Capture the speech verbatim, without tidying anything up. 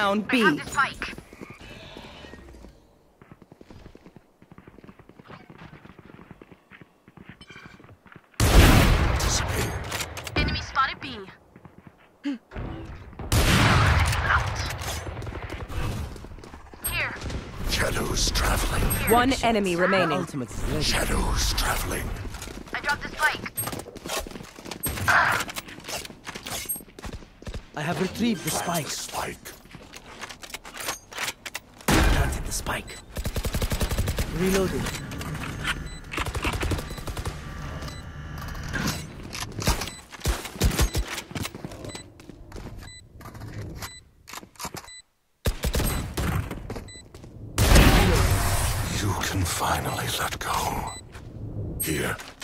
down B. I have the spike. Enemy spotted B. Out. Here. Shadows traveling. One enemy remaining. Ultimate is ready. Shadows traveling. I dropped the spike. I have retrieved the spike. Spike. Planted the spike. Reloading. You can finally let go. Here.